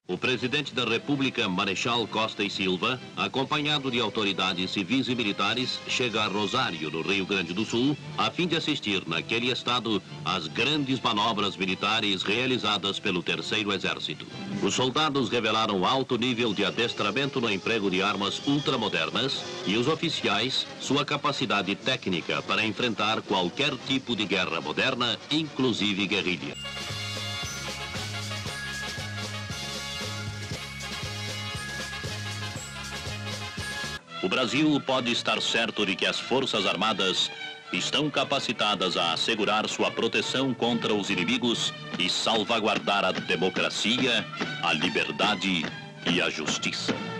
O presidente da República, Marechal Costa e Silva, acompanhado de autoridades civis e militares, chega a Rosário, no Rio Grande do Sul, a fim de assistir naquele estado às grandes manobras militares realizadas pelo Terceiro Exército. Os soldados revelaram alto nível de adestramento no emprego de armas ultramodernas e os oficiais sua capacidade técnica para enfrentar qualquer tipo de guerra moderna, inclusive guerrilha. O Brasil pode estar certo de que as Forças Armadas estão capacitadas a assegurar sua proteção contra os inimigos e salvaguardar a democracia, a liberdade e a justiça.